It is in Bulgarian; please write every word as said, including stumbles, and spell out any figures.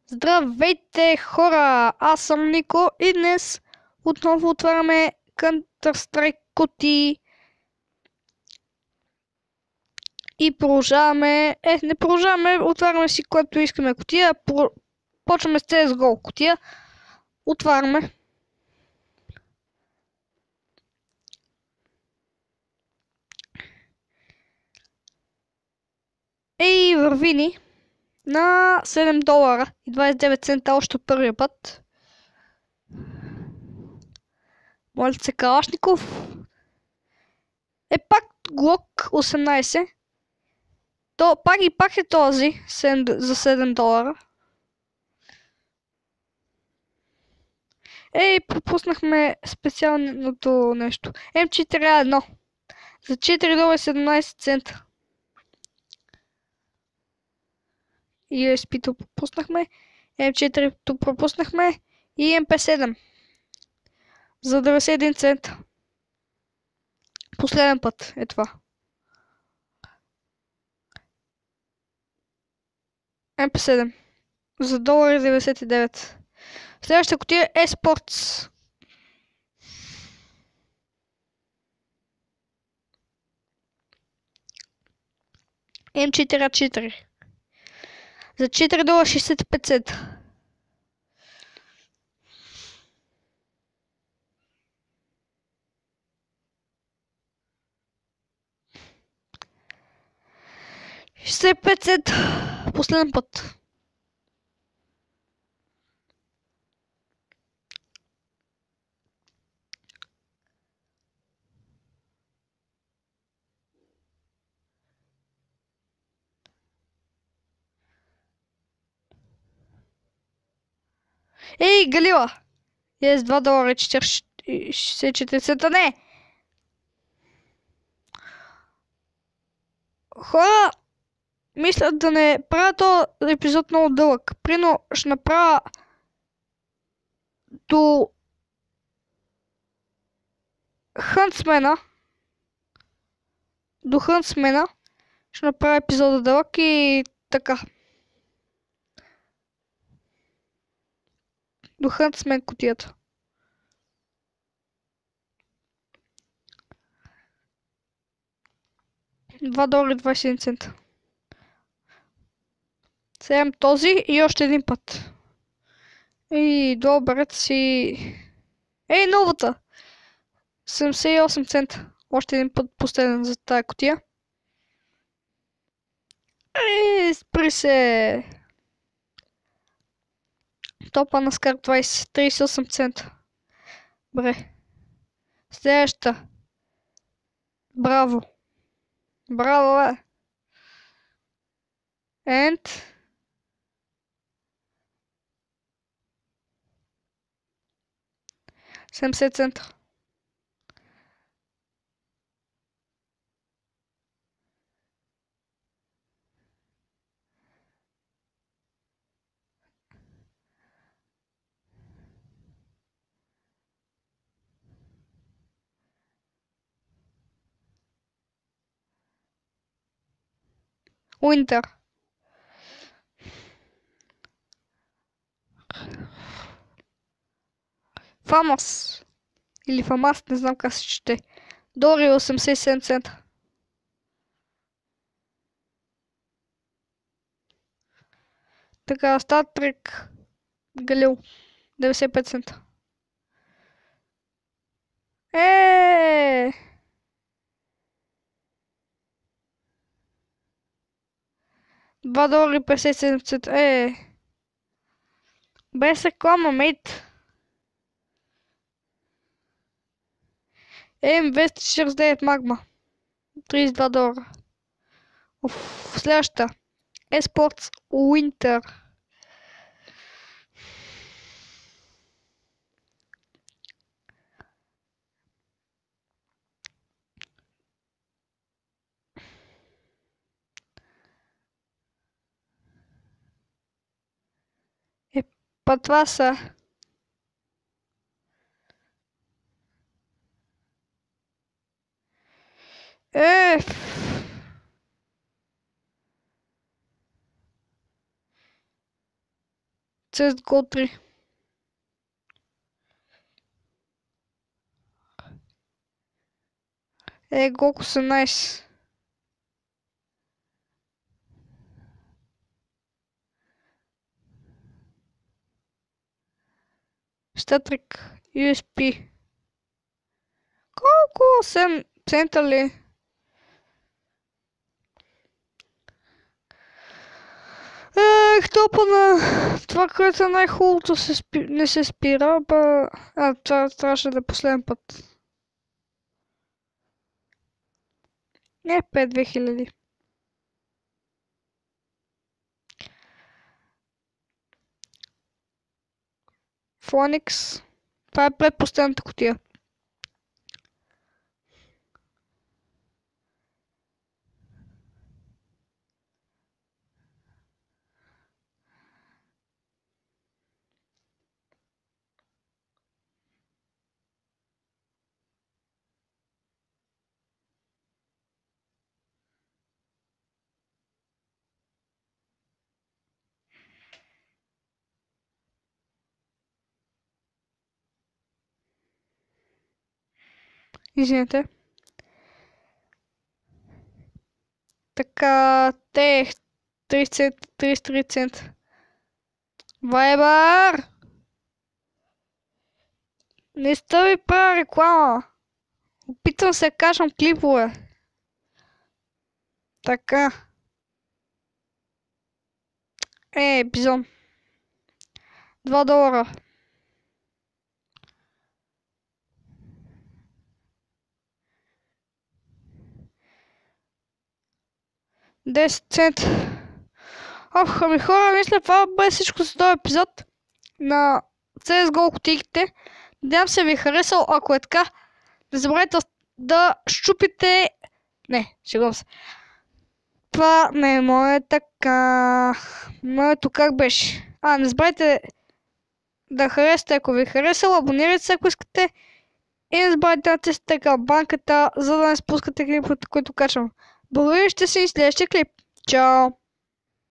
Здравейте, хора! Аз съм Нико и днес отново отваряме Counter-Strike кутии и продължаваме... Е, не продължаваме, отваряме си което искаме кутия. Про... Почваме с си ес го кутия. Отваряме. Ей, върви ни на седем долара и двадесет и девет цента още от първия път. Моля се, Калашников. Е, пак Глок осемнадесет. То пак и пак е този за седем долара. Ей, пропуснахме специалното нещо. Ем четири а едно. За четири долара и седемнадесет цента. И ю ес пи-то пропуснахме. Ем четири-то пропуснахме. И Ем пи седем. За деветдесет и един цента. Последен път е това. Ем пи седем. За долар и деветдесет и девет. Следващата кутия е Esports. Ем четири а четири. За четири долара шейсет и пет цента. шейсет и пет цента. Последен път. Ей, Галила! Е, с два долара и шейсет и четири цента. Не! Хора, мисля да не правя този епизод много дълъг. Прино ще направя до Хънтсмена. До Хънтсмена ще направя епизода дълъг и така. До Хънтсмен кутията. два долара и двадесет и един цента. Сега този и още един път. И добре си... Ей, новата! седемдесет и осем цента. Още един път последен за тая кутия. Ей, спри се! Топа на Скар двадесет, тридесет и осем цента. Бре. Следваща. Браво. Браво, бе. And... седемдесет цента. Уинтер. Фамас. Или Фамас, не знам как се чете. Долар и осемдесет и седем цента. Така, Стартрек. Галил. деветдесет и пет цента. Еее! два долара и петдесет и седем цента. Е. Без реклама, мейт. Ем двеста четиридесет и девет магма. тридесет и два долара. Уф, следващата. Esports Winter. Е, па това са... Е, си ес го три. Е, колко са найс. Статрик ю ес пи. Колко? седем цента ли? Ех, топа на това, което е най-хубавото се спи... не се спира, ба... А, това трябваше да е последен път. Не, пет две хиляди. Фоникс. Това е предпоследната кутия. Извинете. Така, тех, трийсет цента, трийсет и три цента. Вайбър! Не сте ви правя реклама. Опитвам се да качвам клипове. Така. Е, бизон. два долара. десет цента. Ох, ами хора, мисля, това бе всичко за този епизод на си ес го кутийките. Надявам се ви е харесал. Ако е така, не забравяйте да щупите... Не, шегувам се. Това не е мое така... Моето как беше? А, не забравяйте да харесате, ако ви е харесало. Абонирайте се, ако искате. И не забравяйте да натиснете камбанката, за да не спускате клипите, които качвам. Благодаря, ще се и следващия клип. Чао!